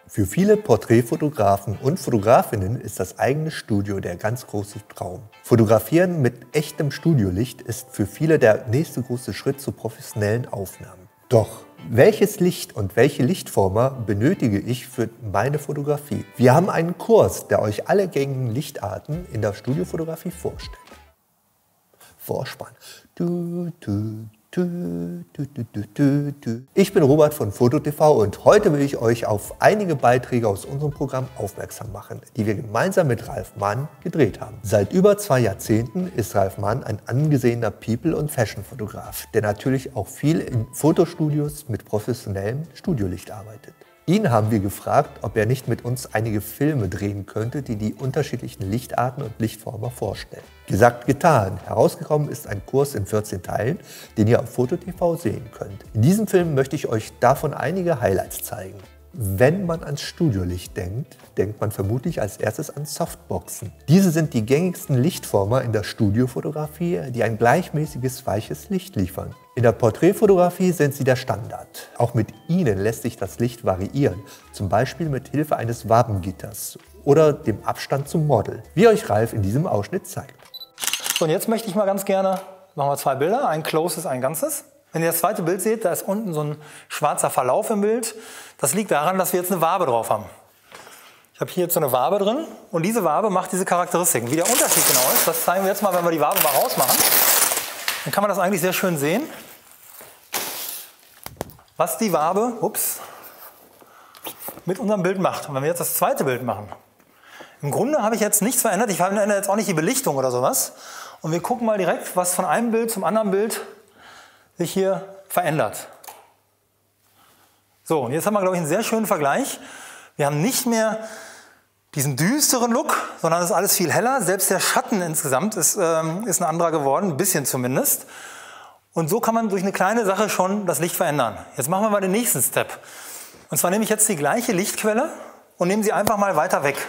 Für viele Porträtfotografen und Fotografinnen ist das eigene Studio der ganz große Traum. Fotografieren mit echtem Studiolicht ist für viele der nächste große Schritt zu professionellen Aufnahmen. Doch welches Licht und welche Lichtformer benötige ich für meine Fotografie? Wir haben einen Kurs, der euch alle gängigen Lichtarten in der Studiofotografie vorstellt. Vorspann. Ich bin Robert von FotoTV und heute will ich euch auf einige Beiträge aus unserem Programm aufmerksam machen, die wir gemeinsam mit Ralf Mann gedreht haben. Seit über 2 Jahrzehnten ist Ralf Mann ein angesehener People- und Fashion-Fotograf, der natürlich auch viel in Fotostudios mit professionellem Studiolicht arbeitet. Ihn haben wir gefragt, ob er nicht mit uns einige Filme drehen könnte, die die unterschiedlichen Lichtarten und Lichtformer vorstellen. Gesagt, getan. Herausgekommen ist ein Kurs in 14 Teilen, den ihr auf FotoTV sehen könnt. In diesem Film möchte ich euch davon einige Highlights zeigen. Wenn man ans Studiolicht denkt, denkt man vermutlich als erstes an Softboxen. Diese sind die gängigsten Lichtformer in der Studiofotografie, die ein gleichmäßiges, weiches Licht liefern. In der Porträtfotografie sind sie der Standard. Auch mit ihnen lässt sich das Licht variieren, zum Beispiel mit Hilfe eines Wabengitters oder dem Abstand zum Model, wie euch Ralf in diesem Ausschnitt zeigt. So, und jetzt möchte ich mal ganz gerne, machen wir 2 Bilder, ein Closes, ein Ganzes. Wenn ihr das zweite Bild seht, da ist unten so ein schwarzer Verlauf im Bild. Das liegt daran, dass wir jetzt eine Wabe drauf haben. Ich habe hier jetzt so eine Wabe drin und diese Wabe macht diese Charakteristiken. Wie der Unterschied genau ist, das zeigen wir jetzt mal, wenn wir die Wabe mal rausmachen. Dann kann man das eigentlich sehr schön sehen, was die Wabe mit unserem Bild macht. Und wenn wir jetzt das zweite Bild machen, im Grunde habe ich jetzt nichts verändert. Ich verändere jetzt auch nicht die Belichtung oder sowas. Und wir gucken mal direkt, was von einem Bild zum anderen Bild sich hier verändert. So, und jetzt haben wir, glaube ich, einen sehr schönen Vergleich. Wir haben nicht mehr diesen düsteren Look, sondern es ist alles viel heller. Selbst der Schatten insgesamt ist ein anderer geworden, ein bisschen zumindest. Und so kann man durch eine kleine Sache schon das Licht verändern. Jetzt machen wir mal den nächsten Step. Und zwar nehme ich jetzt die gleiche Lichtquelle und nehme sie einfach mal weiter weg.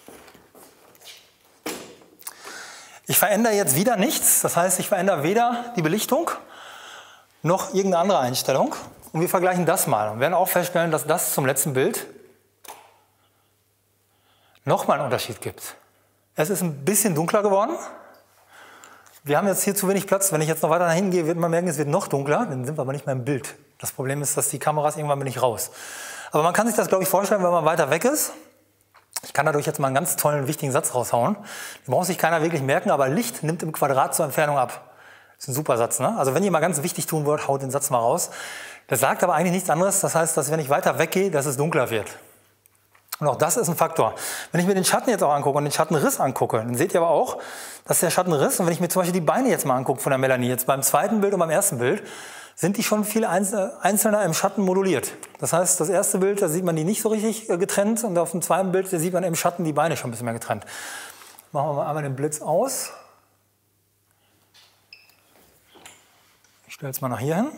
Ich verändere jetzt wieder nichts. Das heißt, ich verändere weder die Belichtung noch irgendeine andere Einstellung. Und wir vergleichen das mal und werden auch feststellen, dass das zum letzten Bild nochmal einen Unterschied gibt. Es ist ein bisschen dunkler geworden. Wir haben jetzt hier zu wenig Platz. Wenn ich jetzt noch weiter nach hinten gehe, wird man merken, es wird noch dunkler. Dann sind wir aber nicht mehr im Bild. Das Problem ist, dass die Kameras irgendwann bin ich raus. Aber man kann sich das, glaube ich, vorstellen, wenn man weiter weg ist. Ich kann dadurch jetzt mal einen ganz tollen, wichtigen Satz raushauen. Den braucht sich keiner wirklich merken, aber Licht nimmt im Quadrat zur Entfernung ab. Das ist ein super Satz, ne? Also wenn ihr mal ganz wichtig tun wollt, haut den Satz mal raus. Das sagt aber eigentlich nichts anderes. Das heißt, dass wenn ich weiter weggehe, dass es dunkler wird. Und auch das ist ein Faktor. Wenn ich mir den Schatten jetzt auch angucke und den Schattenriss angucke, dann seht ihr aber auch, dass der Schattenriss, und wenn ich mir zum Beispiel die Beine jetzt mal angucke von der Melanie, jetzt beim zweiten Bild und beim ersten Bild, sind die schon viel einzelner im Schatten moduliert. Das heißt, das erste Bild, da sieht man die nicht so richtig getrennt und auf dem zweiten Bild, da sieht man im Schatten die Beine schon ein bisschen mehr getrennt. Machen wir mal einmal den Blitz aus. Ich stelle es mal nach hier hin.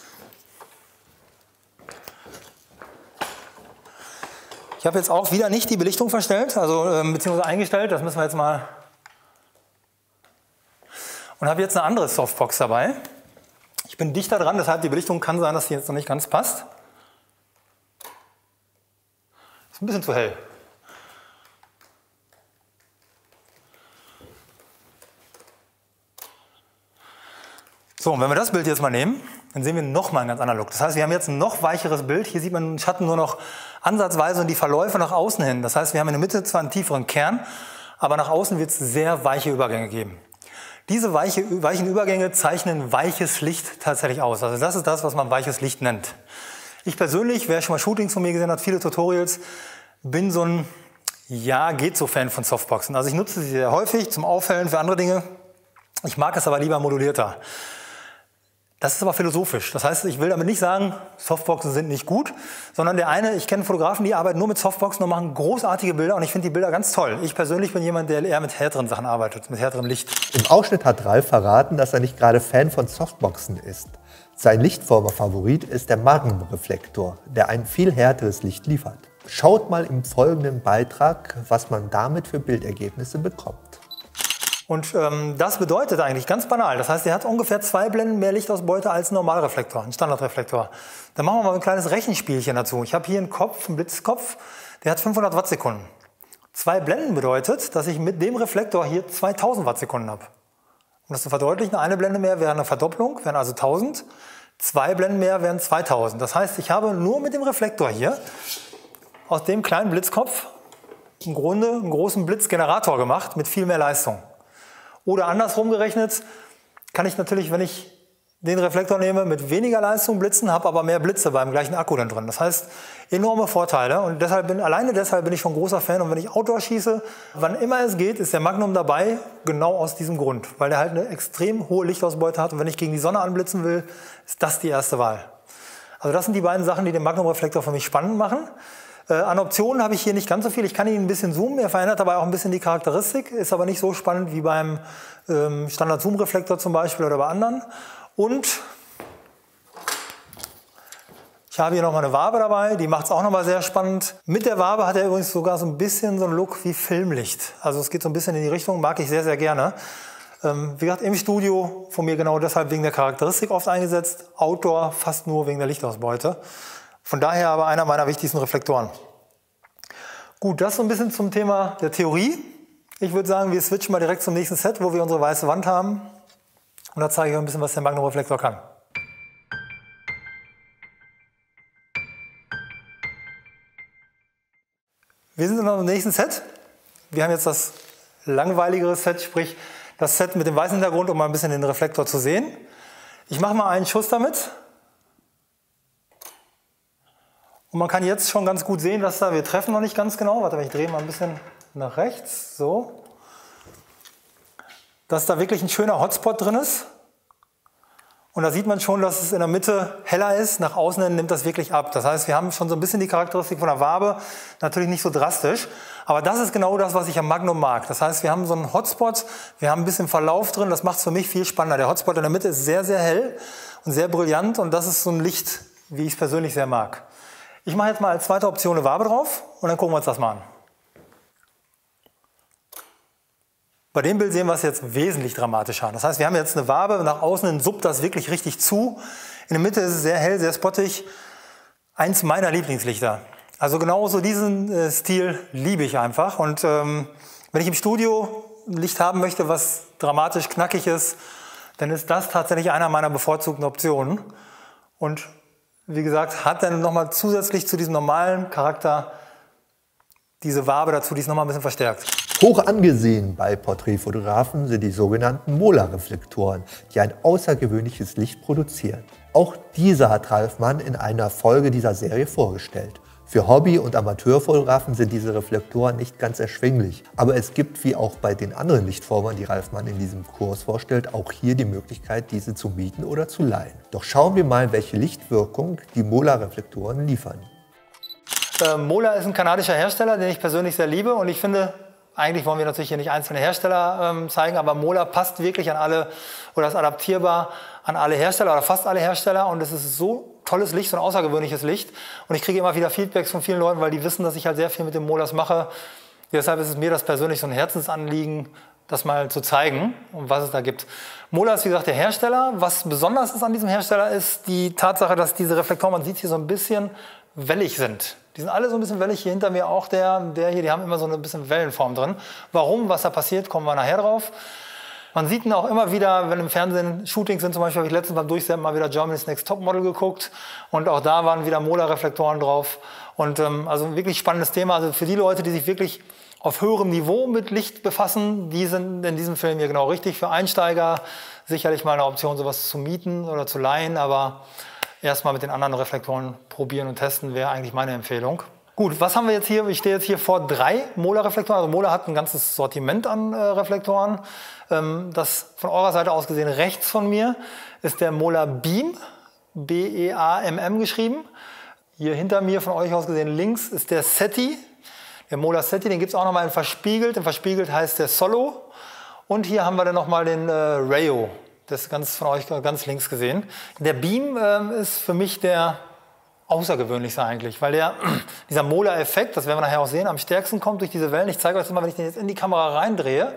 Ich habe jetzt auch wieder nicht die Belichtung verstellt, also beziehungsweise eingestellt, das müssen wir jetzt mal. Und habe jetzt eine andere Softbox dabei. Ich bin dichter dran, deshalb die Belichtung kann sein, dass die jetzt noch nicht ganz passt. Ist ein bisschen zu hell. So, und wenn wir das Bild jetzt mal nehmen, dann sehen wir nochmal einen ganz anderen Look. Das heißt, wir haben jetzt ein noch weicheres Bild. Hier sieht man den Schatten nur noch ansatzweise und die Verläufe nach außen hin. Das heißt, wir haben in der Mitte zwar einen tieferen Kern, aber nach außen wird es sehr weiche Übergänge geben. Diese weichen Übergänge zeichnen weiches Licht tatsächlich aus. Also das ist das, was man weiches Licht nennt. Ich persönlich, wer schon mal Shootings von mir gesehen hat, viele Tutorials, bin so ein Ja-geht-so-Fan von Softboxen. Also ich nutze sie sehr häufig zum Aufhellen für andere Dinge. Ich mag es aber lieber modulierter. Das ist aber philosophisch. Das heißt, ich will damit nicht sagen, Softboxen sind nicht gut, sondern ich kenne Fotografen, die arbeiten nur mit Softboxen und machen großartige Bilder und ich finde die Bilder ganz toll. Ich persönlich bin jemand, der eher mit härteren Sachen arbeitet, mit härterem Licht. Im Ausschnitt hat Ralf verraten, dass er nicht gerade Fan von Softboxen ist. Sein Lichtformer-Favorit ist der Magnum-Reflektor, der ein viel härteres Licht liefert. Schaut mal im folgenden Beitrag, was man damit für Bildergebnisse bekommt. Und das bedeutet eigentlich ganz banal. Das heißt, er hat ungefähr 2 Blenden mehr Lichtausbeute als ein Normalreflektor, ein Standardreflektor. Dann machen wir mal ein kleines Rechenspielchen dazu. Ich habe hier einen Kopf, einen Blitzkopf, der hat 500 Wattsekunden. 2 Blenden bedeutet, dass ich mit dem Reflektor hier 2000 Wattsekunden habe. Um das zu verdeutlichen, eine Blende mehr wäre eine Verdopplung, wären also 1000. 2 Blenden mehr wären 2000. Das heißt, ich habe nur mit dem Reflektor hier aus dem kleinen Blitzkopf im Grunde einen großen Blitzgenerator gemacht mit viel mehr Leistung. Oder andersrum gerechnet kann ich natürlich, wenn ich den Reflektor nehme, mit weniger Leistung blitzen, habe aber mehr Blitze beim gleichen Akku dann drin. Das heißt, enorme Vorteile und alleine deshalb bin ich schon großer Fan. Und wenn ich Outdoor schieße, wann immer es geht, ist der Magnum dabei, genau aus diesem Grund. Weil der halt eine extrem hohe Lichtausbeute hat und wenn ich gegen die Sonne anblitzen will, ist das die erste Wahl. Also das sind die beiden Sachen, die den Magnum-Reflektor für mich spannend machen. An Optionen habe ich hier nicht ganz so viel. Ich kann ihn ein bisschen zoomen, er verändert dabei auch ein bisschen die Charakteristik, ist aber nicht so spannend wie beim Standard-Zoom-Reflektor zum Beispiel oder bei anderen. Und ich habe hier nochmal eine Wabe dabei, die macht es auch nochmal sehr spannend. Mit der Wabe hat er übrigens sogar so ein bisschen so einen Look wie Filmlicht. Also es geht so ein bisschen in die Richtung, mag ich sehr, sehr gerne. Wie gesagt, im Studio von mir genau deshalb wegen der Charakteristik oft eingesetzt, Outdoor fast nur wegen der Lichtausbeute. Von daher aber einer meiner wichtigsten Reflektoren. Gut, das so ein bisschen zum Thema der Theorie. Ich würde sagen, wir switchen mal direkt zum nächsten Set, wo wir unsere weiße Wand haben. Und da zeige ich euch ein bisschen, was der Magnum-Reflektor kann. Wir sind in unserem nächsten Set. Wir haben jetzt das langweiligere Set, sprich das Set mit dem weißen Hintergrund, um mal ein bisschen den Reflektor zu sehen. Ich mache mal einen Schuss damit. Und man kann jetzt schon ganz gut sehen, dass wir treffen noch nicht ganz genau. Warte, ich drehe mal ein bisschen nach rechts, so. Dass da wirklich ein schöner Hotspot drin ist. Und da sieht man schon, dass es in der Mitte heller ist. Nach außen hin nimmt das wirklich ab. Das heißt, wir haben schon so ein bisschen die Charakteristik von der Wabe. Natürlich nicht so drastisch. Aber das ist genau das, was ich am Magnum mag. Das heißt, wir haben so einen Hotspot, wir haben ein bisschen Verlauf drin. Das macht es für mich viel spannender. Der Hotspot in der Mitte ist sehr, sehr hell und sehr brillant. Und das ist so ein Licht, wie ich es persönlich sehr mag. Ich mache jetzt mal als zweite Option eine Wabe drauf und dann gucken wir uns das mal an. Bei dem Bild sehen wir es jetzt wesentlich dramatischer. Das heißt, wir haben jetzt eine Wabe, nach außen suppt das wirklich richtig zu. In der Mitte ist es sehr hell, sehr spottig. Eins meiner Lieblingslichter. Also genauso diesen Stil liebe ich einfach. Und wenn ich im Studio ein Licht haben möchte, was dramatisch knackig ist, dann ist das tatsächlich einer meiner bevorzugten Optionen. Und wie gesagt, hat dann nochmal zusätzlich zu diesem normalen Charakter diese Wabe dazu, die es nochmal ein bisschen verstärkt. Hoch angesehen bei Porträtfotografen sind die sogenannten Mola-Reflektoren, die ein außergewöhnliches Licht produzieren. Auch diese hat Ralf Mann in einer Folge dieser Serie vorgestellt. Für Hobby- und Amateurfotografen sind diese Reflektoren nicht ganz erschwinglich. Aber es gibt, wie auch bei den anderen Lichtformen, die Ralf Mann in diesem Kurs vorstellt, auch hier die Möglichkeit, diese zu mieten oder zu leihen. Doch schauen wir mal, welche Lichtwirkung die Mola-Reflektoren liefern. Mola ist ein kanadischer Hersteller, den ich persönlich sehr liebe. Und ich finde, eigentlich wollen wir natürlich hier nicht einzelne Hersteller zeigen, aber Mola passt wirklich an alle, oder ist adaptierbar an alle Hersteller oder fast alle Hersteller. Und es ist so tolles Licht, so ein außergewöhnliches Licht. Und ich kriege immer wieder Feedbacks von vielen Leuten, weil die wissen, dass ich halt sehr viel mit den Molas mache. Deshalb ist es mir das persönlich so ein Herzensanliegen, das mal zu zeigen, um was es da gibt. Mola ist wie gesagt der Hersteller. Was besonders ist an diesem Hersteller, ist die Tatsache, dass diese Reflektoren, man sieht hier so ein bisschen wellig sind. Die sind alle so ein bisschen wellig, hier hinter mir auch der hier, die haben immer so ein bisschen Wellenform drin. Warum, was da passiert, kommen wir nachher drauf. Man sieht ihn auch immer wieder, wenn im Fernsehen Shootings sind, zum Beispiel habe ich letztens beim Durchsenden mal wieder Germany's Next Topmodel geguckt und auch da waren wieder Mola-Reflektoren drauf. Und also ein wirklich spannendes Thema. Also für die Leute, die sich wirklich auf höherem Niveau mit Licht befassen, die sind in diesem Film hier genau richtig. Für Einsteiger sicherlich mal eine Option, sowas zu mieten oder zu leihen, aber erstmal mit den anderen Reflektoren probieren und testen wäre eigentlich meine Empfehlung. Gut, was haben wir jetzt hier? Ich stehe jetzt hier vor 3 Mola-Reflektoren. Also Mola hat ein ganzes Sortiment an Reflektoren. Das von eurer Seite aus gesehen rechts von mir ist der Mola Beam, B-E-A-M-M geschrieben. Hier hinter mir von euch aus gesehen links ist der SETI. Der Mola SETI, den gibt es auch nochmal in verspiegelt. In verspiegelt heißt der Solo. Und hier haben wir dann nochmal den Rayo. Das ist ganz von euch ganz links gesehen. Der Beam ist für mich der außergewöhnlichste eigentlich, weil dieser Mola-Effekt, das werden wir nachher auch sehen, am stärksten kommt durch diese Wellen. Ich zeige euch das mal, wenn ich den jetzt in die Kamera reindrehe,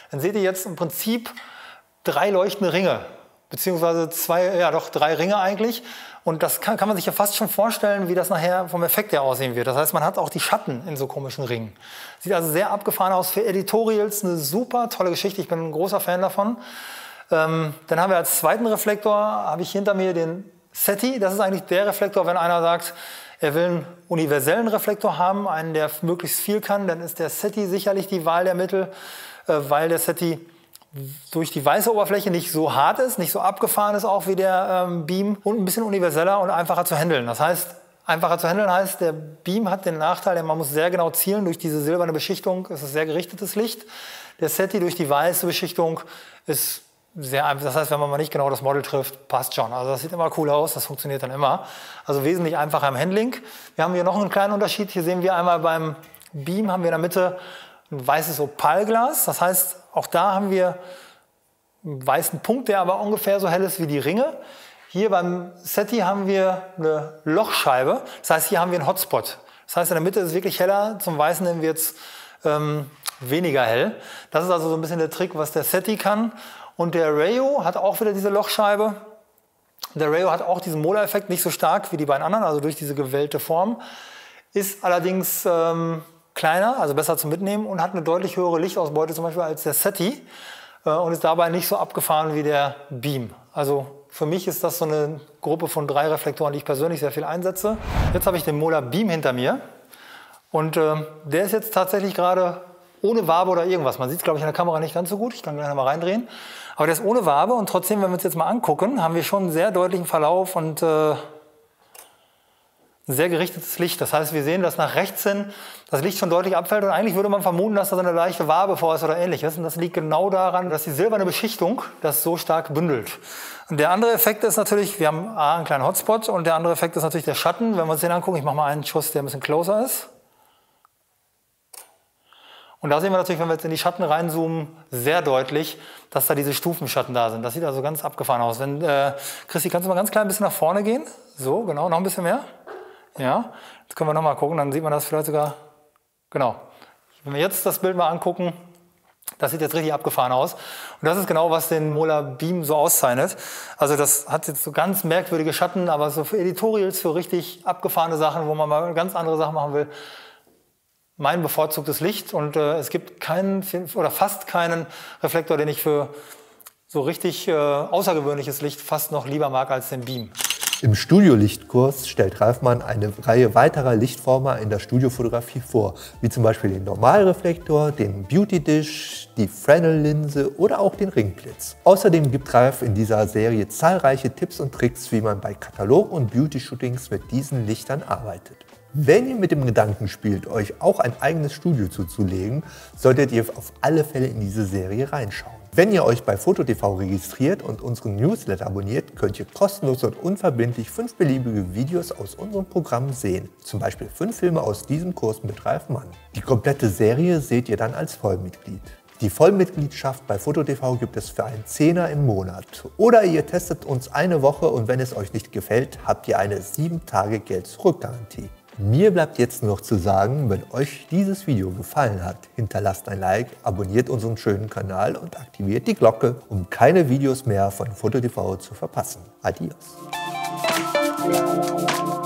dann seht ihr jetzt im Prinzip 3 leuchtende Ringe, beziehungsweise 3 Ringe eigentlich. Und das kann man sich ja fast schon vorstellen, wie das nachher vom Effekt her aussehen wird. Das heißt, man hat auch die Schatten in so komischen Ringen. Sieht also sehr abgefahren aus. Für Editorials eine super tolle Geschichte. Ich bin ein großer Fan davon. Dann haben wir als zweiten Reflektor, habe ich hinter mir den SETI. Das ist eigentlich der Reflektor, wenn einer sagt, er will einen universellen Reflektor haben, einen, der möglichst viel kann, dann ist der SETI sicherlich die Wahl der Mittel, weil der SETI durch die weiße Oberfläche nicht so hart ist, nicht so abgefahren ist auch wie der Beam und ein bisschen universeller und einfacher zu handeln. Das heißt, einfacher zu handeln heißt, der Beam hat den Nachteil, man muss sehr genau zielen durch diese silberne Beschichtung, es ist sehr gerichtetes Licht. Der SETI durch die weiße Beschichtung ist sehr einfach. Das heißt, wenn man mal nicht genau das Model trifft, passt schon. Also das sieht immer cool aus, das funktioniert dann immer. Also wesentlich einfacher im Handling. Wir haben hier noch einen kleinen Unterschied. Hier sehen wir einmal beim Beam, haben wir in der Mitte ein weißes Opalglas. Das heißt, auch da haben wir einen weißen Punkt, der aber ungefähr so hell ist wie die Ringe. Hier beim SETI haben wir eine Lochscheibe. Das heißt, hier haben wir einen Hotspot. Das heißt, in der Mitte ist es wirklich heller. Zum Weißen hin wird es weniger hell. Das ist also so ein bisschen der Trick, was der SETI kann. Und der Rayo hat auch wieder diese Lochscheibe. Der Rayo hat auch diesen Mola-Effekt, nicht so stark wie die beiden anderen, also durch diese gewellte Form. Ist allerdings kleiner, also besser zum Mitnehmen und hat eine deutlich höhere Lichtausbeute zum Beispiel als der SETI und ist dabei nicht so abgefahren wie der Beam. Also für mich ist das so eine Gruppe von 3 Reflektoren, die ich persönlich sehr viel einsetze. Jetzt habe ich den Mola Beam hinter mir und der ist jetzt tatsächlich gerade ohne Wabe oder irgendwas. Man sieht es, glaube ich, in der Kamera nicht ganz so gut. Ich kann gleich noch mal reindrehen. Aber der ist ohne Wabe und trotzdem, wenn wir uns jetzt mal angucken, haben wir schon einen sehr deutlichen Verlauf und ein sehr gerichtetes Licht. Das heißt, wir sehen, dass nach rechts hin das Licht schon deutlich abfällt und eigentlich würde man vermuten, dass da so eine leichte Wabe vor ist oder ähnliches. Und das liegt genau daran, dass die silberne Beschichtung das so stark bündelt. Und der andere Effekt ist natürlich, wir haben einen kleinen Hotspot und der andere Effekt ist natürlich der Schatten. Wenn wir uns den angucken, ich mache mal einen Schuss, der ein bisschen closer ist. Und da sehen wir natürlich, wenn wir jetzt in die Schatten reinzoomen, sehr deutlich, dass da diese Stufenschatten da sind. Das sieht also ganz abgefahren aus. Wenn, Christi, kannst du mal ganz klein ein bisschen nach vorne gehen? So, genau, noch ein bisschen mehr. Ja, jetzt können wir noch mal gucken, dann sieht man das vielleicht sogar. Genau. Wenn wir jetzt das Bild mal angucken, das sieht jetzt richtig abgefahren aus. Und das ist genau, was den Mola Beam so auszeichnet. Also das hat jetzt so ganz merkwürdige Schatten, aber so für Editorials, für richtig abgefahrene Sachen, wo man mal ganz andere Sachen machen will, mein bevorzugtes Licht. Und es gibt keinen oder fast keinen Reflektor, den ich für so richtig außergewöhnliches Licht fast noch lieber mag als den Beam. Im Studiolichtkurs stellt Ralf Mann eine Reihe weiterer Lichtformer in der Studiofotografie vor, wie zum Beispiel den Normalreflektor, den Beauty Dish, die Fresnel-Linse oder auch den Ringblitz. Außerdem gibt Ralf in dieser Serie zahlreiche Tipps und Tricks, wie man bei Katalog- und Beauty-Shootings mit diesen Lichtern arbeitet. Wenn ihr mit dem Gedanken spielt, euch auch ein eigenes Studio zuzulegen, solltet ihr auf alle Fälle in diese Serie reinschauen. Wenn ihr euch bei FotoTV registriert und unseren Newsletter abonniert, könnt ihr kostenlos und unverbindlich 5 beliebige Videos aus unserem Programm sehen. Zum Beispiel 5 Filme aus diesem Kurs mit Ralf Mann. Die komplette Serie seht ihr dann als Vollmitglied. Die Vollmitgliedschaft bei FotoTV gibt es für einen Zehner im Monat. Oder ihr testet uns eine Woche und wenn es euch nicht gefällt, habt ihr eine 7-Tage-Geld-Zurück-Garantie. Mir bleibt jetzt noch zu sagen, wenn euch dieses Video gefallen hat, hinterlasst ein Like, abonniert unseren schönen Kanal und aktiviert die Glocke, um keine Videos mehr von FotoTV zu verpassen. Adios!